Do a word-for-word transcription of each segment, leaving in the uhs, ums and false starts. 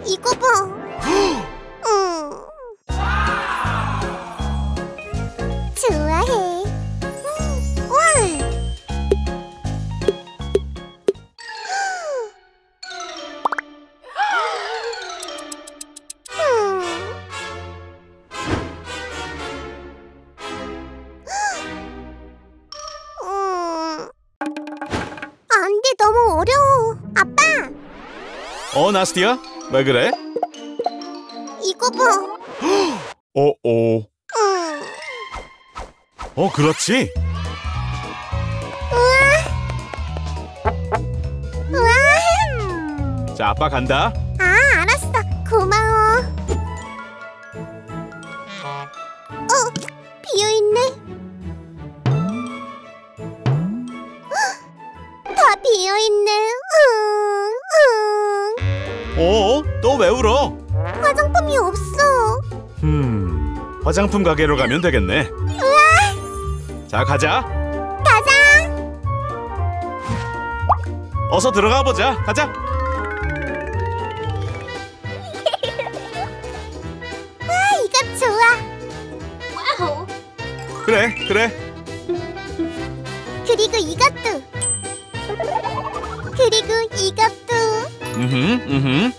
이거 봐. 음. 좋아해. 음. 와. 안 돼, 너무 어려워. 아빠! 어, 나스티야? 왜 그래? 이거 봐. 어, 어. 응. 어, 그렇지. 우와. 우와. 자, 아빠 간다. 아, 알았어. 고마워. 어, 비어있네. 다 비어있네. 응, 응. 어? 또 왜 울어? 화장품이 없어. 음, 화장품 가게로 가면 되겠네. 우와. 자, 가자. 가자. 어서 들어가 보자. 가자. 와, 이거 좋아. 와우. 그래, 그래. 그리고 이것도. 그리고 이것도. 음흠, 음흠.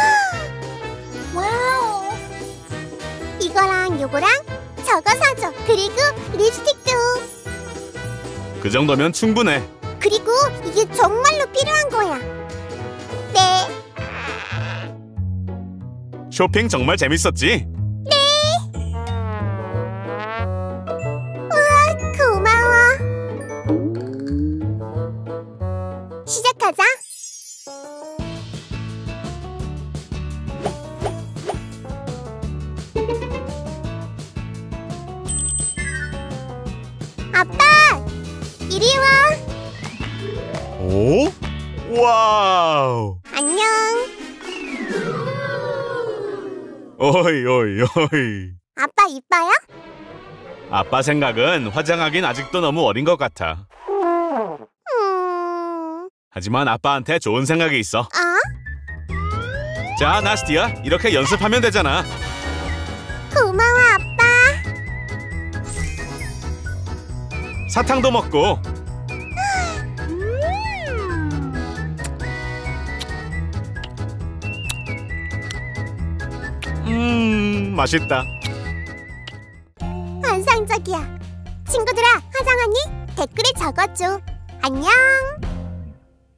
와우. 이거랑 요거랑 저거 사줘. 그리고 립스틱도. 그 정도면 충분해. 그리고 이게 정말로 필요한 거야. 네. 쇼핑 정말 재밌었지? 우와, 고마워. 시작하자. 아빠, 이리 와. 오? 와우. 안녕. 오이, 오이, 오이. 아빠 이뻐요? 아빠 생각은 화장하긴 아직도 너무 어린 것 같아. 음... 하지만 아빠한테 좋은 생각이 있어. 어? 자, 나스티야, 이렇게 연습하면 되잖아. 고마워, 아빠. 사탕도 먹고. 음, 맛있다. 환상적이야. 친구들아, 화장하니? 댓글에 적어줘. 안녕.